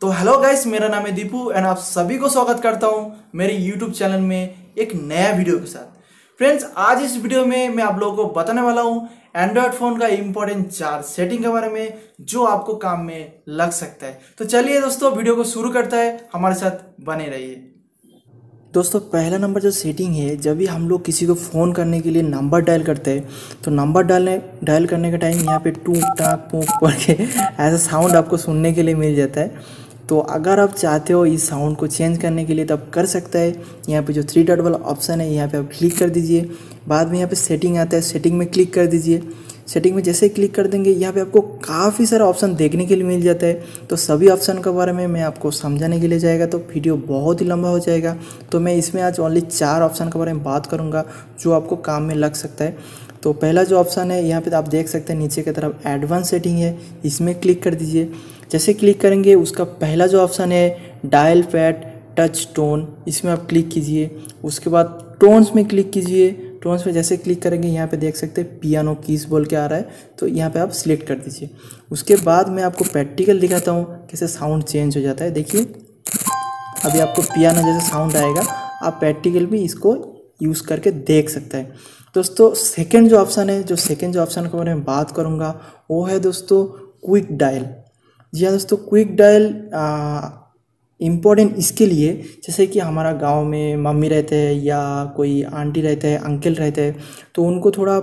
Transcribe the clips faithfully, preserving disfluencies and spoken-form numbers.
तो hello guys, मेरा नाम है दीपू एंड आप सभी को स्वागत करता हूं मेरे यूट्यूब चैनल में एक नया वीडियो के साथ। फ्रेंड्स, आज इस वीडियो में मैं आप लोगों को बताने वाला हूं एंड्रॉयड फ़ोन का इंपॉर्टेंट चार सेटिंग के बारे में जो आपको काम में लग सकता है। तो चलिए दोस्तों, वीडियो को शुरू करता है, हमारे साथ बने रहिए। दोस्तों, पहला नंबर जो सेटिंग है, जब भी हम लोग किसी को फ़ोन करने के लिए नंबर डायल करते हैं तो नंबर डालने डायल करने का टाइम यहाँ पे टू टाक पोक पड़ के ऐसा साउंड आपको सुनने के लिए मिल जाता है। तो अगर आप चाहते हो इस साउंड को चेंज करने के लिए तो आप कर सकते हैं। यहाँ पे जो थ्री डॉट वाला ऑप्शन है यहाँ पे आप क्लिक कर दीजिए। बाद में यहाँ पे सेटिंग आता है, सेटिंग में क्लिक कर दीजिए। सेटिंग में जैसे ही क्लिक कर देंगे यहाँ पे आपको काफ़ी सारा ऑप्शन देखने के लिए मिल जाता है। तो सभी ऑप्शन के बारे में मैं आपको समझाने के लिए जाएगा तो वीडियो बहुत ही लंबा हो जाएगा। तो मैं इसमें आज ओनली चार ऑप्शन के बारे में बात करूँगा जो आपको काम में लग सकता है। तो पहला जो ऑप्शन है यहाँ पे आप देख सकते हैं नीचे की तरफ एडवांस सेटिंग है, इसमें क्लिक कर दीजिए। जैसे क्लिक करेंगे उसका पहला जो ऑप्शन है डायल पैड टच टोन, इसमें आप क्लिक कीजिए। उसके बाद टोन्स में क्लिक कीजिए। टोन्स में जैसे क्लिक करेंगे यहाँ पे देख सकते हैं पियानो कीज बोल के आ रहा है, तो यहाँ पे आप सिलेक्ट कर दीजिए। उसके बाद मैं आपको प्रैक्टिकल दिखाता हूँ कैसे साउंड चेंज हो जाता है। देखिए, अभी आपको पियानो जैसे साउंड आएगा, आप प्रैक्टिकल भी इसको यूज़ करके देख सकते हैं। दोस्तों, सेकेंड जो ऑप्शन है, जो सेकेंड जो ऑप्शन के बारे में बात करूँगा वो है दोस्तों क्विक डायल। जी हाँ दोस्तों, क्विक डायल इम्पोर्टेंट इसके लिए, जैसे कि हमारा गांव में मम्मी रहते हैं या कोई आंटी रहते हैं, अंकल रहते हैं, तो उनको थोड़ा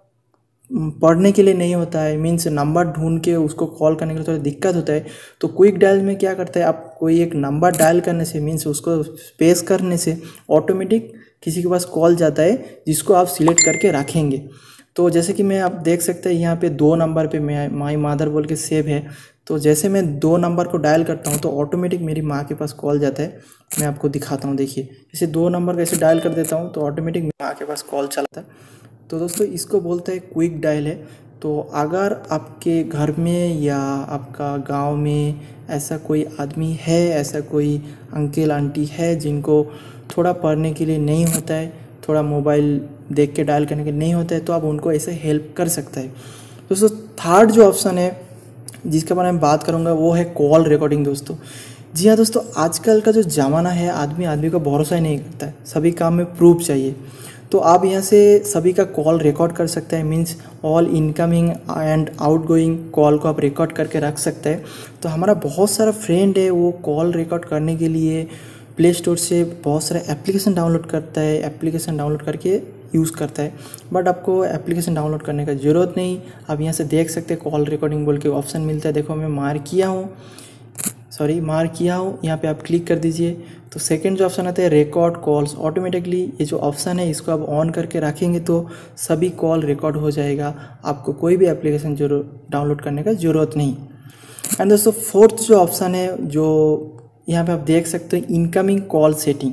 पढ़ने के लिए नहीं होता है, मीन्स नंबर ढूंढ के उसको कॉल करने के लिए थोड़ा दिक्कत होता है। तो क्विक डायल में क्या करता है, आप कोई एक नंबर डायल करने से, मीन्स उसको स्पेस करने से ऑटोमेटिक किसी के पास कॉल जाता है जिसको आप सिलेक्ट करके रखेंगे। तो जैसे कि मैं आप देख सकते हैं यहाँ पे दो नंबर पे मैं माई मदर बोल के सेव है। तो जैसे मैं दो नंबर को डायल करता हूँ तो ऑटोमेटिक मेरी माँ के पास कॉल जाता है। मैं आपको दिखाता हूँ, देखिए जैसे दो नंबर कैसे डायल कर देता हूँ तो ऑटोमेटिक माँ के पास कॉल चलाता है। तो दोस्तों, इसको बोलते हैं क्विक डायल है। तो अगर आपके घर में या आपका गांव में ऐसा कोई आदमी है, ऐसा कोई अंकल आंटी है जिनको थोड़ा पढ़ने के लिए नहीं होता है, थोड़ा मोबाइल देख के डायल करने के लिए नहीं होता है, तो आप उनको ऐसे हेल्प कर सकते हैं। दोस्तों, थर्ड जो ऑप्शन है जिसके बारे में बात करूँगा वो है कॉल रिकॉर्डिंग। दोस्तों जी हाँ दोस्तों, आजकल का जो ज़माना है, आदमी आदमी का भरोसा ही नहीं करता है, सभी काम में प्रूफ चाहिए। तो आप यहाँ से सभी का कॉल रिकॉर्ड कर सकते हैं, means all incoming and outgoing call को आप रिकॉर्ड करके रख सकते हैं। तो हमारा बहुत सारा फ्रेंड है, वो कॉल रिकॉर्ड करने के लिए प्ले स्टोर से बहुत सारे एप्लीकेशन डाउनलोड करता है, एप्लीकेशन डाउनलोड करके यूज़ करता है। बट आपको एप्लीकेशन डाउनलोड करने का ज़रूरत नहीं। आप यहाँ से देख सकते हैं कॉल रिकॉर्डिंग बोल के ऑप्शन मिलता है। देखो, मैं मार किया हूँ, सॉरी मार किया हूँ, यहाँ पे आप क्लिक कर दीजिए। तो सेकंड जो ऑप्शन आता है रिकॉर्ड कॉल्स, ऑटोमेटिकली ये जो ऑप्शन है इसको आप ऑन करके रखेंगे तो सभी कॉल रिकॉर्ड हो जाएगा, आपको कोई भी एप्लीकेशन जरूर डाउनलोड करने का ज़रूरत नहीं। एंड दोस्तों, फोर्थ जो ऑप्शन है, जो यहाँ पे आप देख सकते हैं इनकमिंग कॉल सेटिंग,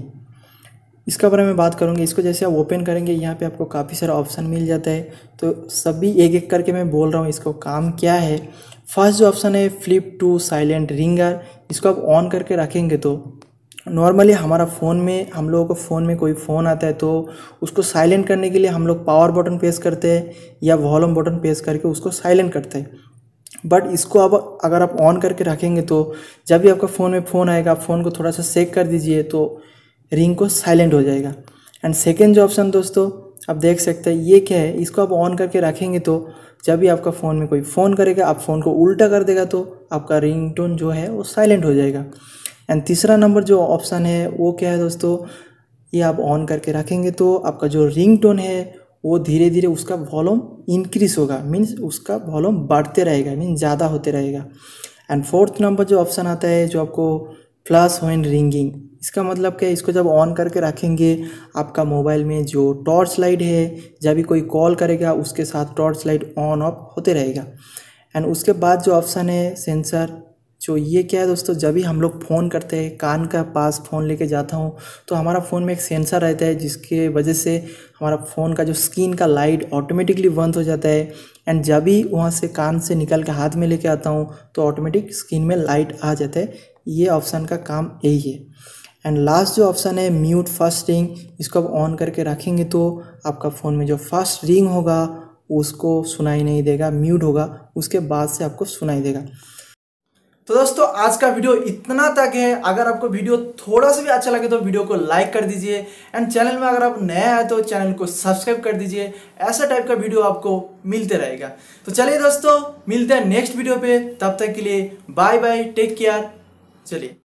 इसका बारे में बात करूँगी। इसको जैसे आप ओपन करेंगे यहाँ पे आपको काफ़ी सारा ऑप्शन मिल जाता है। तो सभी एक एक करके मैं बोल रहा हूँ इसको काम क्या है। फर्स्ट जो ऑप्शन है फ्लिप टू साइलेंट रिंगर, इसको आप ऑन करके रखेंगे तो नॉर्मली हमारा फ़ोन में, हम लोगों को फ़ोन में कोई फ़ोन आता है तो उसको साइलेंट करने के लिए हम लोग पावर बटन प्रेस करते हैं या वॉल्यूम बटन प्रेस करके उसको साइलेंट करते हैं। बट इसको अब अगर आप ऑन करके रखेंगे तो जब भी आपका फ़ोन में फ़ोन आएगा, आप फ़ोन को थोड़ा सा शेक कर दीजिए तो रिंग को साइलेंट हो जाएगा। एंड सेकेंड जो ऑप्शन दोस्तों आप देख सकते हैं ये क्या है, इसको आप ऑन करके रखेंगे तो जब भी आपका फ़ोन में कोई फ़ोन करेगा, आप फ़ोन को उल्टा कर देगा तो आपका रिंगटोन जो है वो साइलेंट हो जाएगा। एंड तीसरा नंबर जो ऑप्शन है वो क्या है दोस्तों, ये आप ऑन करके रखेंगे तो आपका जो रिंगटोन है वो धीरे धीरे उसका वॉल्यूम इंक्रीज होगा, मीन्स उसका वॉल्यूम बढ़ते रहेगा, मीन्स ज़्यादा होते रहेगा। एंड फोर्थ नंबर जो ऑप्शन आता है जो आपको फ्लैश व्हेन रिंगिंग, इसका मतलब क्या है, इसको जब ऑन करके रखेंगे आपका मोबाइल में जो टॉर्च लाइट है, जब भी कोई कॉल करेगा उसके साथ टॉर्च लाइट ऑन ऑफ होते रहेगा। एंड उसके बाद जो ऑप्शन है सेंसर, जो ये क्या है दोस्तों, जब भी हम लोग फ़ोन करते हैं, कान का पास फ़ोन लेके जाता हूँ तो हमारा फ़ोन में एक सेंसर रहता है जिसके वजह से हमारा फ़ोन का जो स्क्रीन का लाइट ऑटोमेटिकली बंद हो जाता है। एंड जब भी वहाँ से कान से निकल के हाथ में लेके आता हूँ तो ऑटोमेटिक स्क्रीन में लाइट आ जाता है। ये ऑप्शन का काम यही है। एंड लास्ट जो ऑप्शन है म्यूट फर्स्ट रिंग, इसको आप ऑन करके रखेंगे तो आपका फ़ोन में जो फर्स्ट रिंग होगा उसको सुनाई नहीं देगा, म्यूट होगा, उसके बाद से आपको सुनाई देगा। तो दोस्तों आज का वीडियो इतना तक है। अगर आपको वीडियो थोड़ा सा भी अच्छा लगे तो वीडियो को लाइक कर दीजिए एंड चैनल में अगर आप नए आए तो चैनल को सब्सक्राइब कर दीजिए। ऐसा टाइप का वीडियो आपको मिलते रहेगा। तो चलिए दोस्तों मिलते हैं नेक्स्ट वीडियो पे, तब तक के लिए बाय बाय, टेक केयर। चलिए।